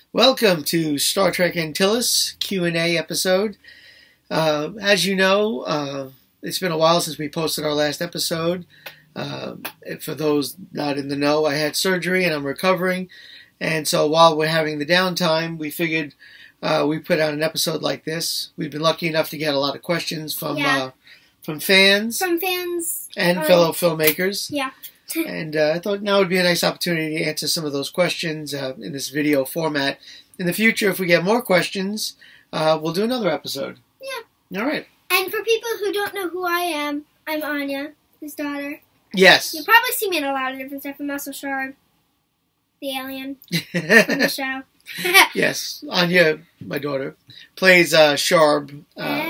Welcome to Star Trek Antilles Q&A episode. As you know, it's been a while since we posted our last episode. For those not in the know, I had surgery and I'm recovering. And so while we're having the downtime, we figured we put out an episode like this. We've been lucky enough to get a lot of questions from fans. And fellow filmmakers. Yeah. And I thought now would be a nice opportunity to answer some of those questions in this video format. In the future, if we get more questions, we'll do another episode. Yeah. All right. And for people who don't know who I am, I'm Anya, his daughter. Yes. You'll probably see me in a lot of different stuff. I'm also Sharb, the alien from the show. Yes. Anya, my daughter, plays Sharb.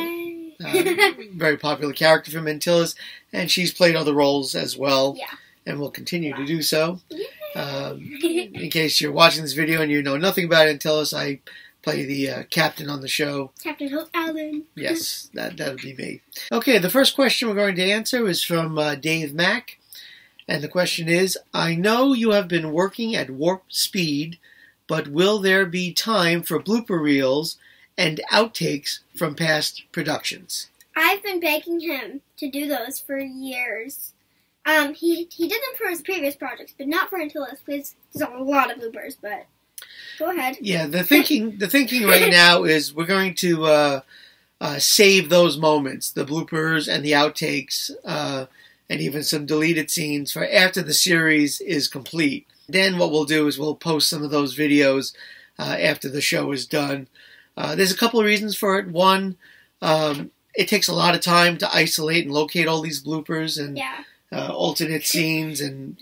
Very popular character from Antilles, and she's played other roles as well. Yeah. And will continue to do so. Yeah. In case you're watching this video and you know nothing about Antilles, I play the captain on the show. Captain Hope Allen. Yes, that would be me. Okay, the first question we're going to answer is from Dave Mack. And the question is, I know you have been working at warp speed, but will there be time for blooper reels and outtakes from past productions? I've been begging him to do those for years. He did them for his previous projects, but not for Antilles, because there's a lot of bloopers, but go ahead. Yeah, the thinking right now is we're going to save those moments, the bloopers and the outtakes, and even some deleted scenes for after the series is complete. Then what we'll do is we'll post some of those videos after the show is done. There's a couple of reasons for it. One, it takes a lot of time to isolate and locate all these bloopers and alternate scenes, and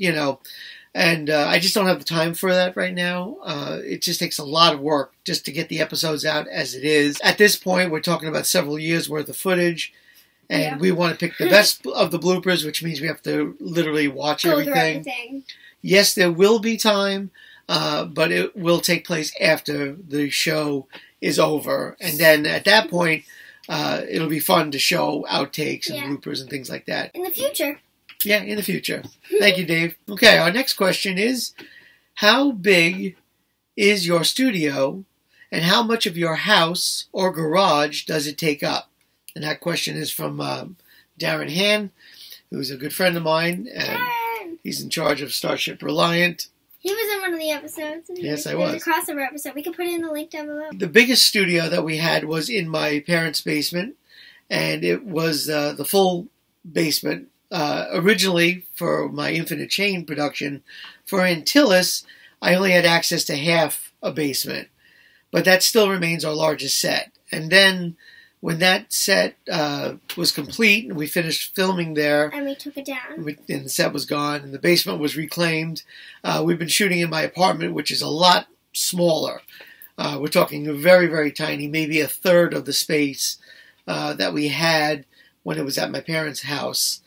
I just don't have the time for that right now. It just takes a lot of work just to get the episodes out as it is. At this point, we're talking about several years worth of footage, and we want to pick the best of the bloopers, which means we have to literally watch everything. Yes, there will be time, but it will take place after the show is over, and then at that point, it'll be fun to show outtakes and bloopers and things like that. In the future. Yeah, in the future. Thank you, Dave. Okay, our next question is, how big is your studio, and how much of your house or garage does it take up? And that question is from Darren Han, who's a good friend of mine, and he's in charge of Starship Reliant. He was in one of the episodes. Yes, I was. There's a crossover episode. We can put it in the link down below. The biggest studio that we had was in my parents' basement, and it was the full basement. Originally, for my Infinite Chain production, for Antilles, I only had access to half a basement. But that still remains our largest set. And then, when that set was complete, and we finished filming there, and we took it down, and the set was gone, and the basement was reclaimed, we've been shooting in my apartment, which is a lot smaller. We're talking very, very tiny, maybe a third of the space that we had when it was at my parents' house.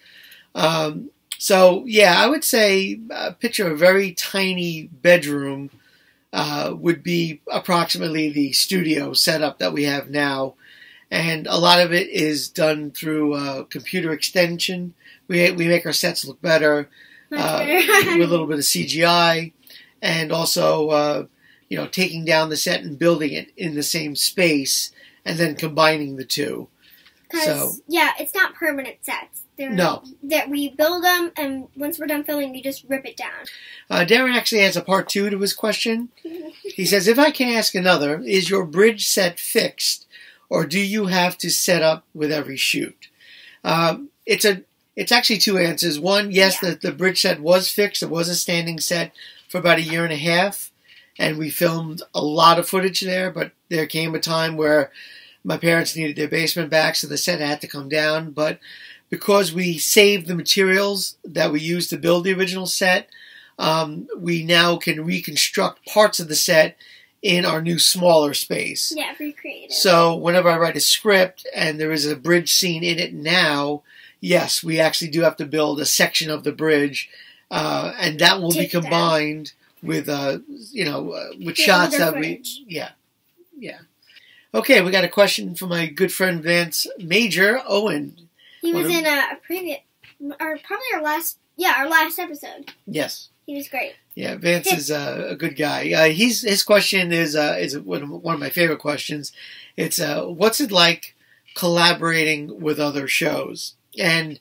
So, yeah, I would say picture a very tiny bedroom would be approximately the studio setup that we have now. And a lot of it is done through computer extension. We make our sets look better with a little bit of CGI. And also, taking down the set and building it in the same space and then combining the two. Because, it's not permanent sets. No. That we build them, and once we're done filming, we just rip it down. Darren actually has a part 2 to his question. He says, if I can ask another, is your bridge set fixed, or do you have to set up with every shoot? It's actually 2 answers. One, yes, the bridge set was fixed. It was a standing set for about a year and a half, and we filmed a lot of footage there, but there came a time where my parents needed their basement back, so the set had to come down. But because we saved the materials that we used to build the original set, we now can reconstruct parts of the set in our new smaller space. Yeah, recreate it. So whenever I write a script and there is a bridge scene in it now, yes, we actually do have to build a section of the bridge, and that will be combined with with shots that footage. Okay, we got a question from my good friend Vance Major Owen. He was in a previous, or probably our last episode. Yes. He was great. Yeah, Vance is a good guy. His question is one of my favorite questions. It's what's it like collaborating with other shows? And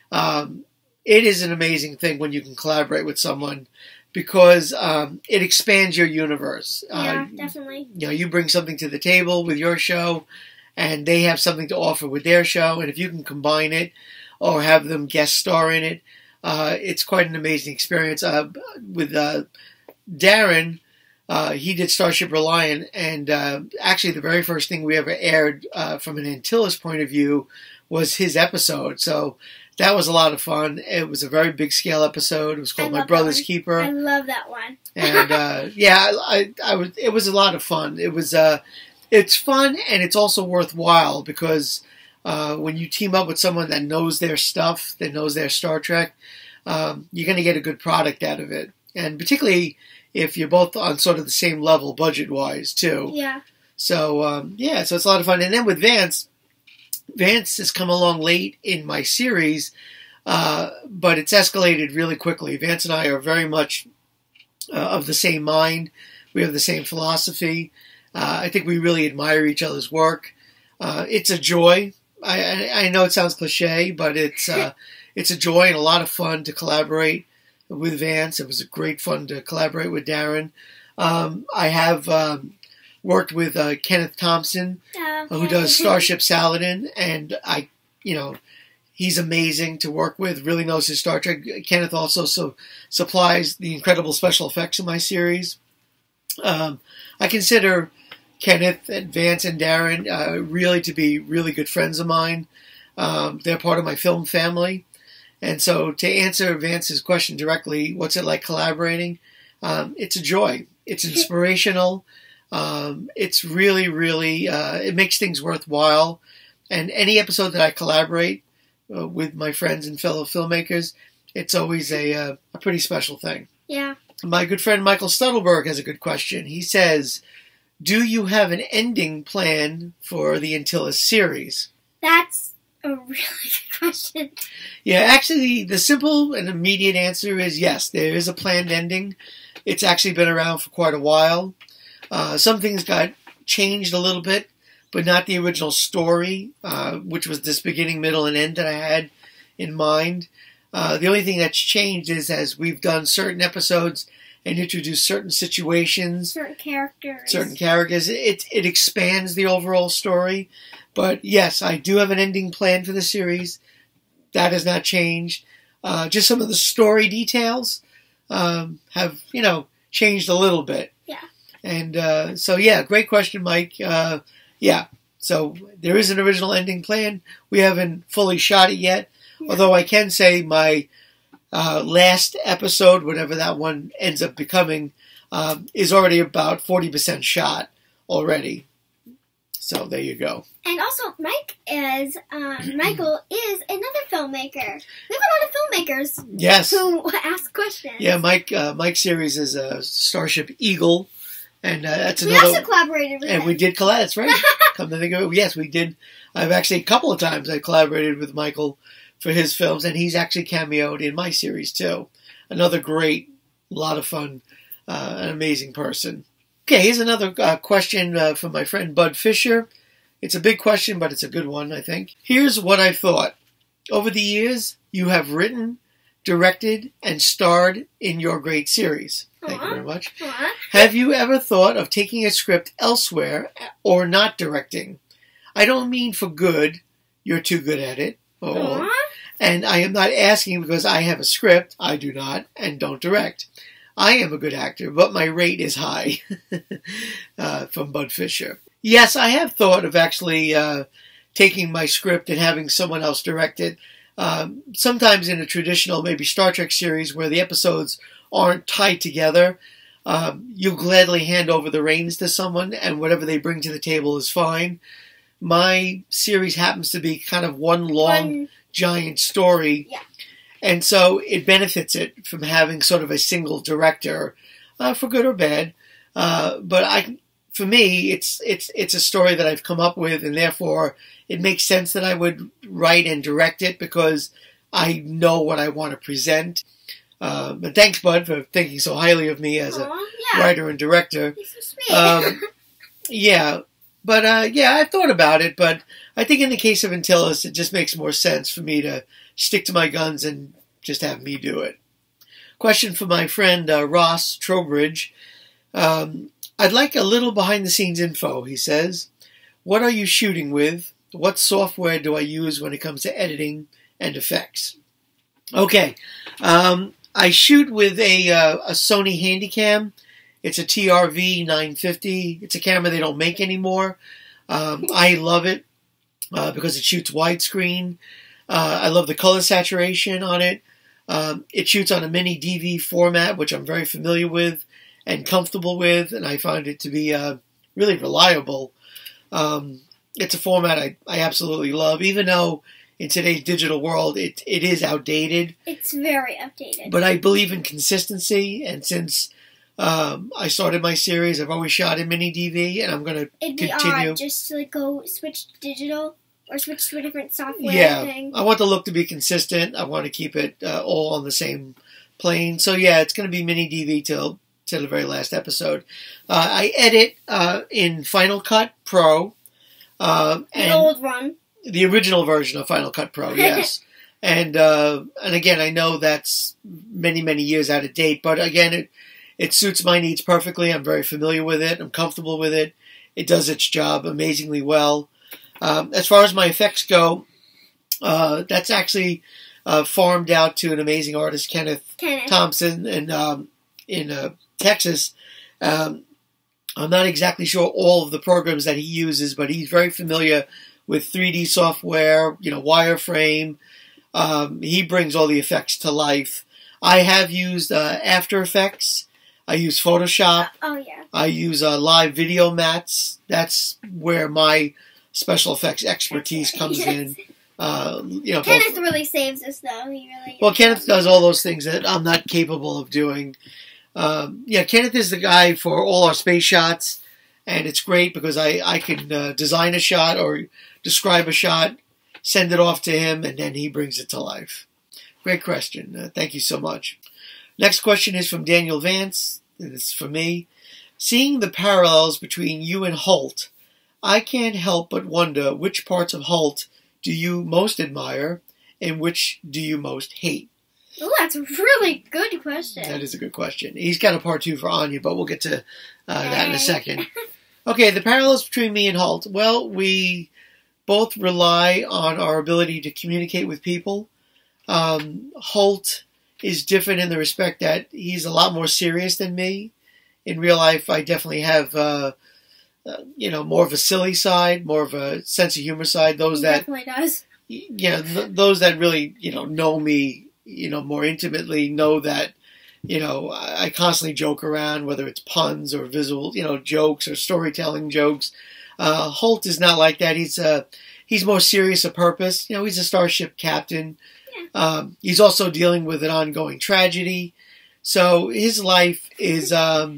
it is an amazing thing when you can collaborate with someone because it expands your universe. Yeah, definitely. You bring something to the table with your show, and they have something to offer with their show. And if you can combine it or have them guest star in it, it's quite an amazing experience. With Darren, he did Starship Reliant, and actually the very first thing we ever aired from an Antilles point of view was his episode. So that was a lot of fun. It was a very big scale episode. It was called My Brother's Keeper. I love that one. And it was a lot of fun. It's fun, and it's also worthwhile because when you team up with someone that knows their stuff, that knows their Star Trek, you're going to get a good product out of it. And particularly if you're both on sort of the same level budget-wise, too. Yeah. So, so it's a lot of fun. And then with Vance has come along late in my series, but it's escalated really quickly. Vance and I are very much of the same mind. We have the same philosophy. I think we really admire each other's work. It's a joy. I know it sounds cliche, but it's a joy and a lot of fun to collaborate with Vance. It was great fun to collaborate with Darren. I have worked with Kenneth Thompson, who does Starship Saladin, and he's amazing to work with. Really knows his Star Trek. Kenneth also supplies the incredible special effects in my series. I consider Kenneth and Vance and Darren really to be really good friends of mine. They're part of my film family. And so to answer Vance's question directly, what's it like collaborating? It's a joy. It's inspirational. It's really, really, it makes things worthwhile. And any episode that I collaborate with my friends and fellow filmmakers, it's always a pretty special thing. Yeah. My good friend Michael Studelberg has a good question. He says, do you have an ending plan for the Antilles series? That's a really good question. Yeah, actually, the simple and immediate answer is yes, there is a planned ending. It's actually been around for quite a while. Some things got changed a little bit, but not the original story, which was this beginning, middle, and end that I had in mind. The only thing that's changed is as we've done certain episodes and introduced certain situations, certain characters, it expands the overall story. But yes, I do have an ending plan for the series. That has not changed. Just some of the story details have, changed a little bit. Yeah. And great question, Mike. So there is an original ending plan. We haven't fully shot it yet, although I can say my last episode, whatever that one ends up becoming, is already about 40% shot already. So there you go. And also, Michael is another filmmaker. We have a lot of filmmakers. Yes. Who ask questions. Yeah, Mike's series is Starship Eagle, and that's we another. We also collaborated with him. And we did collab. That's right. Come to think of it, yes, we did. I've actually a couple of times I collaborated with Michael for his films, and he's actually cameoed in my series too. Another great, lot of fun, an amazing person. Okay, here's another question from my friend Bud Fisher. It's a big question, but it's a good one, I think. Here's what I've thought. Over the years, you have written, directed, and starred in your great series. Thank you very much. Have you ever thought of taking a script elsewhere or not directing? I don't mean for good. You're too good at it. And I am not asking because I have a script. I do not and don't direct. I am a good actor, but my rate is high. From Bud Fisher. Yes, I have thought of actually taking my script and having someone else direct it. Sometimes in a traditional, maybe Star Trek series where the episodes aren't tied together, you'll gladly hand over the reins to someone and whatever they bring to the table is fine. My series happens to be kind of one long, giant story. Yeah. And so it benefits it from having sort of a single director, for good or bad. But for me, it's a story that I've come up with, and therefore it makes sense that I would write and direct it because I know what I want to present. But thanks, Bud, for thinking so highly of me as a writer and director. He's so sweet. Yeah, but yeah, I've thought about it, but I think in the case of Antilles, it just makes more sense for me to stick to my guns and just have me do it. Question for my friend Ross Trowbridge. I'd like a little behind-the-scenes info, he says. What are you shooting with? What software do I use when it comes to editing and effects? Okay, I shoot with a Sony Handycam. It's a TRV 950. It's a camera they don't make anymore. I love it because it shoots widescreen. I love the color saturation on it. It shoots on a mini DV format, which I'm very familiar with and comfortable with, and I find it to be really reliable. It's a format I absolutely love, even though in today's digital world it is outdated. It's very outdated. But I believe in consistency, and since I started my series, I've always shot in mini DV, and I'm going to continue. It'd be odd just to go switch to digital or switch to a different software thing. I want the look to be consistent. I want to keep it all on the same plane. So yeah, it's going to be mini DV till the very last episode. I edit in Final Cut Pro. The old one. The original version of Final Cut Pro, yes. And again, I know that's many, many years out of date, but again, it suits my needs perfectly. I'm very familiar with it. I'm comfortable with it. It does its job amazingly well. As far as my effects go, that's actually farmed out to an amazing artist, Kenneth. Thompson, in Texas. I'm not exactly sure all of the programs that he uses, but he's very familiar with 3D software, wireframe. He brings all the effects to life. I have used After Effects. I use Photoshop. Oh, yeah. I use live video mats. That's where my special effects expertise comes in. Kenneth really saves us, though. He really. Well, Kenneth does all those things that I'm not capable of doing. Kenneth is the guy for all our space shots, and it's great because I can design a shot or describe a shot, send it off to him, and then he brings it to life. Great question. Thank you so much. Next question is from Daniel Vance. It's for me. Seeing the parallels between you and Holt, I can't help but wonder which parts of Holt do you most admire and which do you most hate? Oh, that's a really good question. That is a good question. He's got a part 2 for Anya, but we'll get to that in a second. Okay, the parallels between me and Holt. Well, we both rely on our ability to communicate with people. Holt is different in the respect that he's a lot more serious than me. In real life, I definitely have, more of a silly side, more of a sense of humor side. Those he definitely does. Those that really, know me, more intimately know that, I constantly joke around, whether it's puns or visual, jokes or storytelling jokes. Holt is not like that. He's more serious of purpose. He's a starship captain. Yeah. He's also dealing with an ongoing tragedy. So his life is,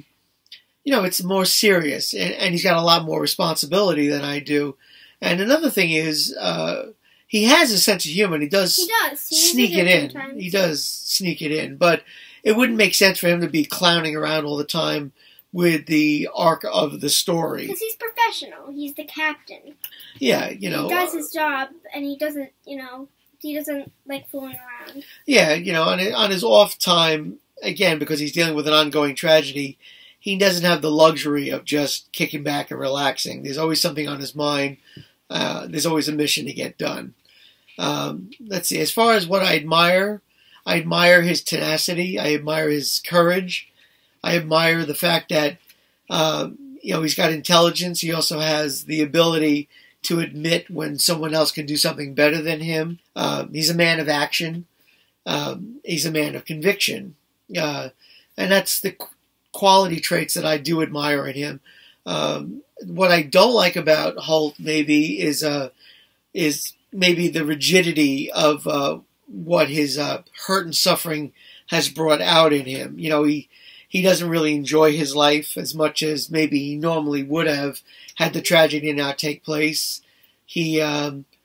it's more serious, and he's got a lot more responsibility than I do. And another thing is, he has a sense of humor. He does sneak it in. Sometimes. He does sneak it in, but it wouldn't make sense for him to be clowning around all the time with the arc of the story. Because he's professional. He's the captain. Yeah, He does his job, and he doesn't, he doesn't like fooling around. Yeah, on his off time, again, because he's dealing with an ongoing tragedy, he doesn't have the luxury of just kicking back and relaxing. There's always something on his mind. There's always a mission to get done. Let's see. As far as what I admire his tenacity. I admire his courage. I admire the fact that, he's got intelligence. He also has the ability to admit when someone else can do something better than him. He's a man of action. He's a man of conviction. And that's the quality traits that I do admire in him. What I don't like about Holt maybe is maybe the rigidity of what his hurt and suffering has brought out in him. He doesn't really enjoy his life as much as maybe he normally would have had the tragedy not take place. He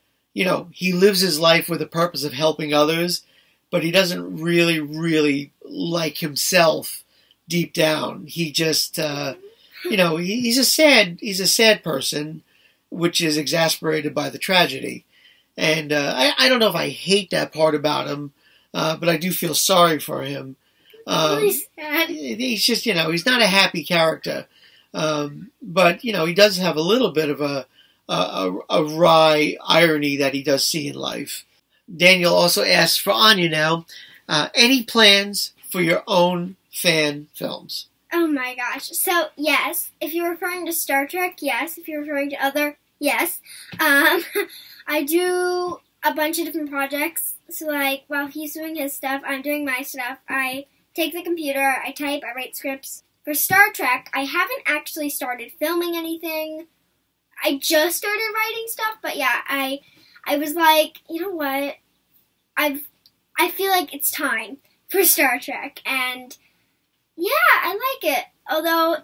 lives his life with the purpose of helping others, but he doesn't really like himself deep down. He just, he's a sad person, which is exasperated by the tragedy. And I don't know if I hate that part about him, but I do feel sorry for him. He's sad. He's just, he's not a happy character. But, he does have a little bit of a wry irony that he does see in life. Daniel also asks for Anya now, any plans for your own fan films? Oh my gosh. So, yes. If you're referring to Star Trek, yes. If you're referring to other, yes. I do a bunch of different projects. So, like, while he's doing his stuff, I'm doing my stuff. I take the computer, I type, I write scripts. For Star Trek, I haven't actually started filming anything. I just started writing stuff, but yeah, I was like, you know what? I feel like it's time for Star Trek, and yeah, I like it. Although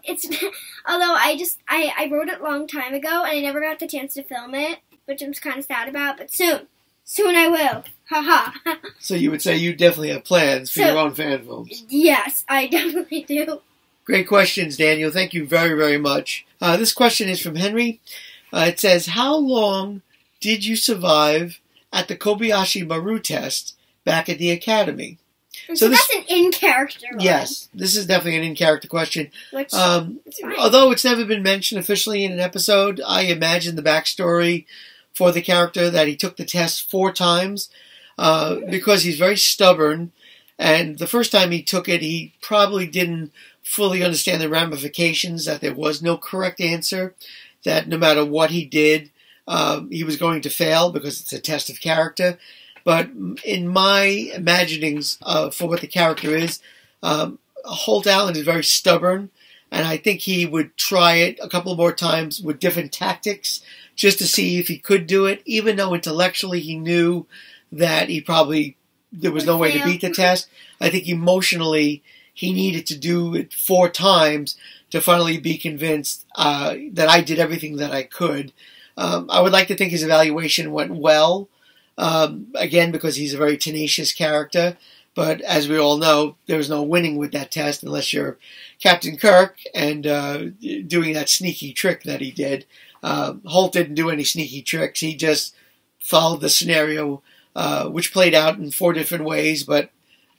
I wrote it a long time ago, and I never got the chance to film it, which I'm kind of sad about. But soon I will. Haha. So you would say you definitely have plans for your own fan films? Yes, I definitely do. Great questions, Daniel. Thank you very, very much. This question is from Henry. It says, how long did you survive at the Kobayashi Maru test back at the Academy? So that's an in-character one. Yes, this is definitely an in-character question. Which, although it's never been mentioned officially in an episode, I imagine the backstory for the character that he took the test 4 times because he's very stubborn. And the first time he took it, he probably didn't fully understand the ramifications, that there was no correct answer, that no matter what he did, he was going to fail because it's a test of character. But in my imaginings for what the character is, Holt Allen is very stubborn, and I think he would try it a couple more times with different tactics just to see if he could do it, even though intellectually he knew that there was no way to beat the test. I think emotionally he needed to do it 4 times to finally be convinced that I did everything that I could. I would like to think his evaluation went well, again, because he's a very tenacious character. But as we all know, there was no winning with that test unless you're Captain Kirk and doing that sneaky trick that he did. Holt didn't do any sneaky tricks. He just followed the scenario, which played out in 4 different ways, but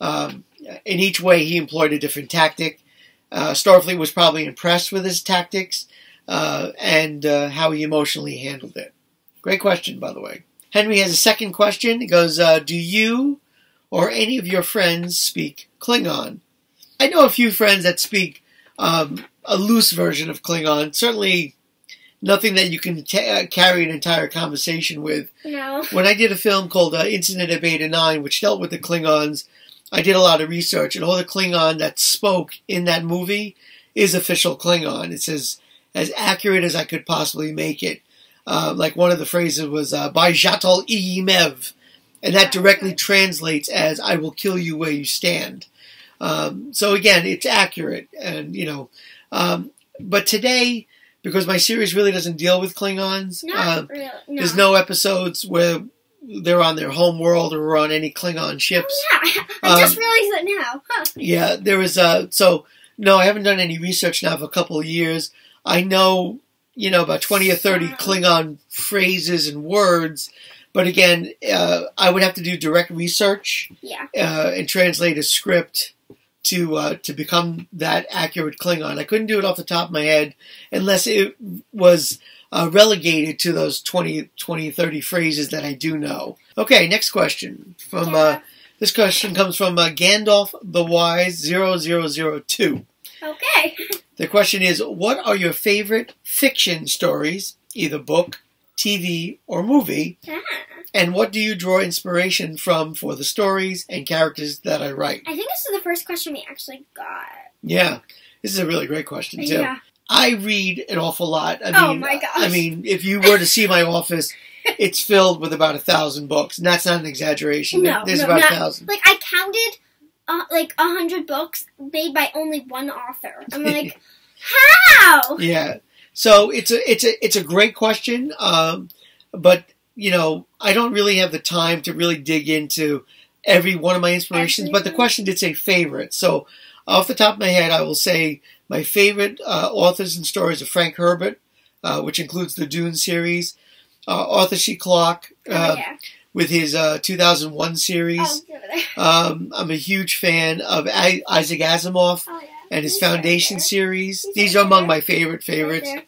in each way he employed a different tactic. Starfleet was probably impressed with his tactics and how he emotionally handled it. Great question, by the way. Henry has a second question. He goes, do you or any of your friends speak Klingon? I know a few friends that speak a loose version of Klingon. Certainly nothing that you can carry an entire conversation with. No. When I did a film called Incident at Beta 9, which dealt with the Klingons, I did a lot of research, and all the Klingon that spoke in that movie is official Klingon. It's as accurate as I could possibly make it. Like one of the phrases was, by Jatal Iyimev, and that directly translates as, I will kill you where you stand. So again, it's accurate, and but today, because my series really doesn't deal with Klingons, Really, no. There's no episodes where they're on their home world or on any Klingon ships. Oh, yeah, I just realized that now. Huh. Yeah, there is no, I haven't done any research now for a couple of years. I know, about 20 or 30 Klingon phrases and words, but again, I would have to do direct research. Yeah. And translate a script to become that accurate Klingon. I couldn't do it off the top of my head unless it was relegated to those 20, 30 phrases that I do know. Okay, next question. This question comes from Gandalf the Wise 0002. Okay. The question is, what are your favorite fiction stories, either book, TV, or movie? And what do you draw inspiration from for the stories and characters that I write? I think this is the first question we actually got. Yeah, this is a really great question, too. Yeah. I read an awful lot. Oh my gosh. I mean, if you were to see my office, it's filled with about 1,000 books, and that's not an exaggeration. There's about 1,000. Like, I counted 100 books made by only one author. I'm like, how? Yeah. So it's a great question, but I don't really have the time to really dig into every one of my inspirations, but the Absolutely. question did say favorite. So off the top of my head, I will say my favorite authors and stories are Frank Herbert, which includes the Dune series, Arthur C. Clarke Yeah. with his 2001 series. Oh, over there. I'm a huge fan of Isaac Asimov Oh, yeah. and his He's right Foundation there. series. He's These right are among there. my favorites. Right there.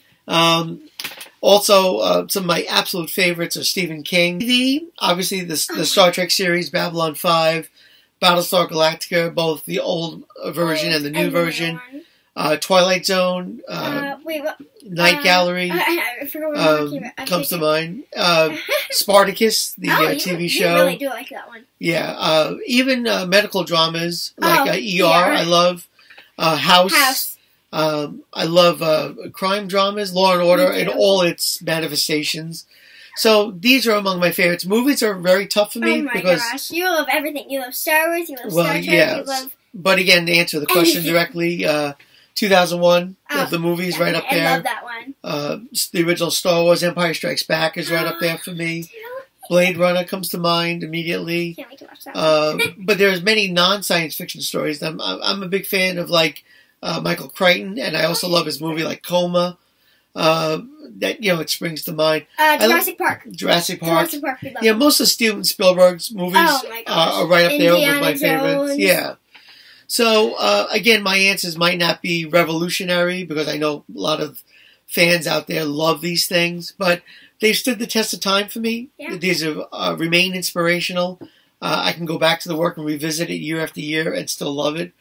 Also, some of my absolute favorites are Stephen King. Obviously, the Star Trek series, Babylon 5, Battlestar Galactica, both the old version and the new version, Twilight Zone, Wait, what? Night Gallery I forgot what I'm talking about. comes to mind. Spartacus, the TV show. You really do like that one. Yeah, even medical dramas like ER, ER. I love. House. I love crime dramas, Law and Order, Me in too. all its manifestations. So these are among my favorites. Movies are very tough for me Oh my because, gosh, you love everything. You love Star Wars, you love well, Star Trek, yeah. you love... But again, to answer the question Anything. directly, 2001 Oh, of the movies right up I there. love that one. The original Star Wars, Empire Strikes Back is right up there for me. Blade Runner comes to mind immediately. Can't wait to watch that one. But there's many non-science fiction stories. I'm a big fan of Michael Crichton, and I also love his movie like Coma. That it springs to mind. Jurassic Park. Jurassic Park. Jurassic Park, we love Yeah, them. most of Steven Spielberg's movies Oh my gosh. are right up there with my Indiana favorites. Jones. Yeah. So again, my answers might not be revolutionary because I know a lot of fans out there love these things, but they've stood the test of time for me. Yeah. These have remain inspirational. I can go back to the work and revisit it year after year and still love it.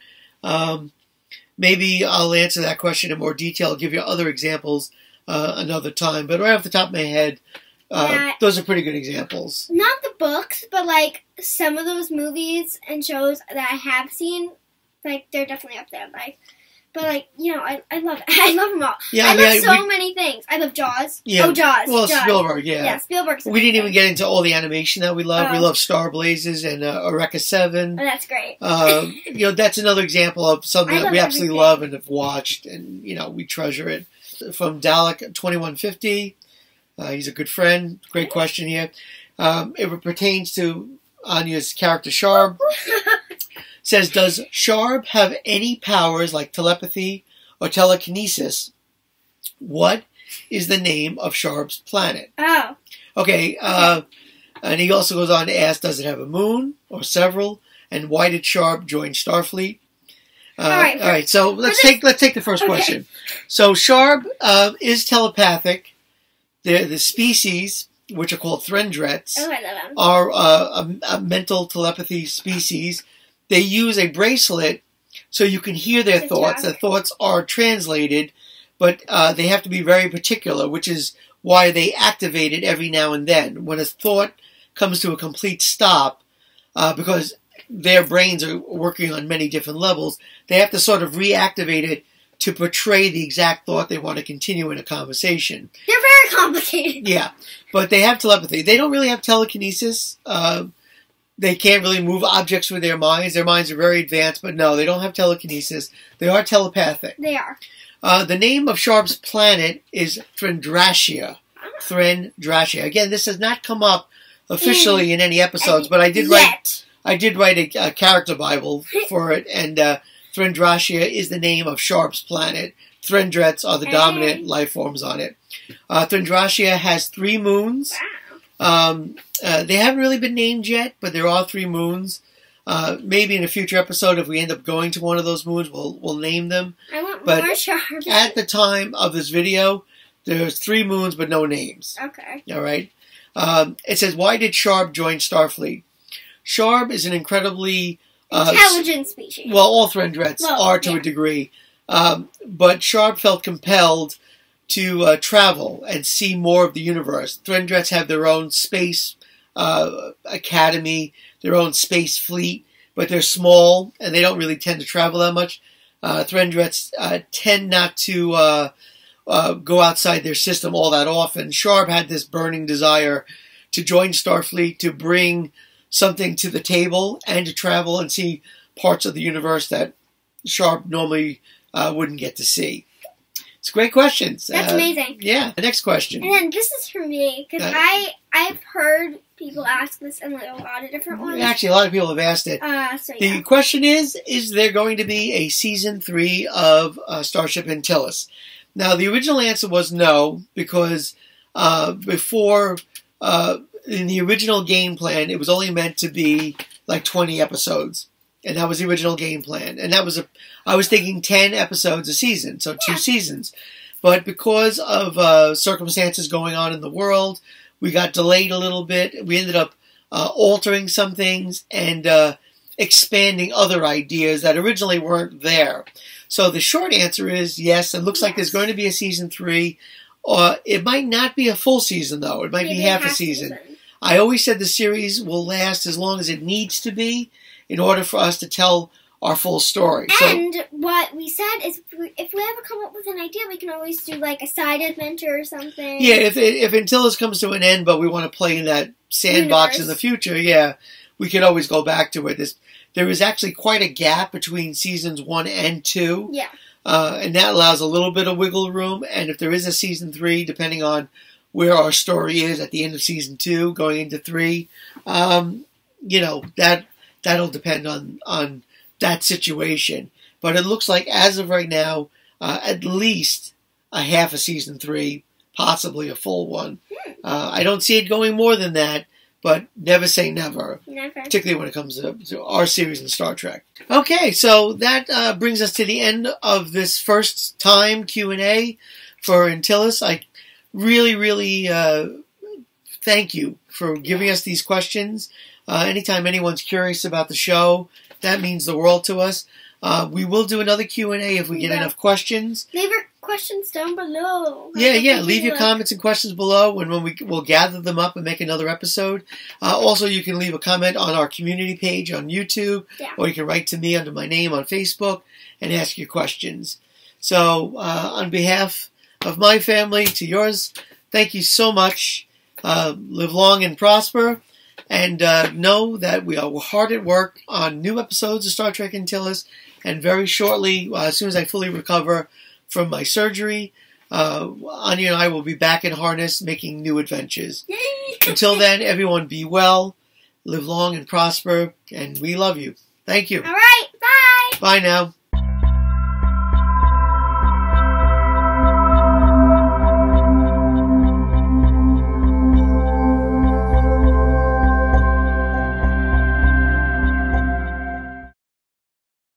Maybe I'll answer that question in more detail, give you other examples another time. But right off the top of my head, those are pretty good examples. Not the books, but like some of those movies and shows that I have seen, like they're definitely up there. But I love it. I love them all. Yeah, I love so many things. I love Jaws. Yeah. Oh, Jaws. Well, Jaws. Spielberg, yeah. Yeah, Spielberg's We didn't even amazing. get into all the animation that we love. We Oh. love Star Blazers and Eureka 7. Oh, that's great. That's another example of something I that love we absolutely everything. love and have watched, and we treasure it. From Dalek 2150, he's a good friend. Great question here. It pertains to Anya's character Sharb. Says, does Sharb have any powers like telepathy or telekinesis? What is the name of Sharb's planet? Oh. Okay, and he also goes on to ask, does it have a moon or several? And why did Sharb join Starfleet? All right. So let's take the first question. So Sharb is telepathic. The species, which are called Threndrets, Oh, I love them. are a mental telepathy species. They use a bracelet so you can hear their Good thoughts. job. Their thoughts are translated, but they have to be very particular, which is why they activate it every now and then. When a thought comes to a complete stop, because their brains are working on many different levels, they have to sort of reactivate it to portray the exact thought they want to continue in a conversation. They're very complicated. Yeah, but they have telepathy. They don't really have telekinesis. They can't really move objects with their minds. Their minds are very advanced, but no, they don't have telekinesis. They are telepathic. They are. The name of Sharb's planet is Threndrascia. Threndrascia. Again, this has not come up officially in any episodes, but I did write a character Bible for it, and Threndrascia is the name of Sharp's planet. Threndrets are the dominant life forms on it. Threndrascia has 3 moons. Wow. They haven't really been named yet, but there are 3 moons. Maybe in a future episode, if we end up going to one of those moons, we'll name them. I want But more Sharp. At the time of this video, there's 3 moons, but no names. Okay. All right. It says, why did Sharp join Starfleet? Sharp is an incredibly Intelligent species. well, all Threndrets are to a degree, but Sharp felt compelled to travel and see more of the universe. Threndrets have their own space academy, their own space fleet, but they're small and they don't really tend to travel that much. Threndrets tend not to go outside their system all that often. Sharp had this burning desire to join Starfleet, to bring something to the table and to travel and see parts of the universe that Sharp normally wouldn't get to see. It's great questions. That's amazing. Yeah. The next question. And then this is for me, because Uh, I've heard people ask this in like a lot of different ones. Actually, a lot of people have asked it. So The question is there going to be a season 3 of Starship Antilles? Now, the original answer was no, because before, in the original game plan, it was only meant to be like 20 episodes. And that was the original game plan. And that was I was thinking 10 episodes a season, so 2 seasons. But because of circumstances going on in the world, we got delayed a little bit. We ended up altering some things and expanding other ideas that originally weren't there. So the short answer is yes, it looks like there's going to be a season 3. It might not be a full season, though. It might be half a season. I always said the series will last as long as it needs to be in order for us to tell our full story. And what we said is if we ever come up with an idea, we can always do like a side adventure or something. Yeah, if Antilles comes to an end, but we want to play in that sandbox in the future, yeah, we could always go back to it. There is actually quite a gap between seasons 1 and 2. Yeah. And that allows a little bit of wiggle room. And if there is a season 3, depending on where our story is at the end of season 2, going into 3, that'll depend on that situation. But it looks like, as of right now, at least a half a season 3, possibly a full one. I don't see it going more than that, but never say never. Never. Particularly when it comes to our series in Star Trek. Okay, so that brings us to the end of this first time Q&A for Antilles. I really, really thank you for giving us these questions. Anytime anyone's curious about the show, that means the world to us. We will do another Q&A if we get enough questions. Leave your questions down below. Yeah. Leave your comments and questions below, and we'll gather them up and make another episode. Also, you can leave a comment on our community page on YouTube, or you can write to me under my name on Facebook and ask your questions. So, on behalf of my family to yours, thank you so much. Live long and prosper. And know that we are hard at work on new episodes of Star Trek Antilles. And very shortly, as soon as I fully recover from my surgery, Anya and I will be back in harness making new adventures. Yay! Until then, everyone be well, live long and prosper, and we love you. Thank you. All right, bye. Bye now.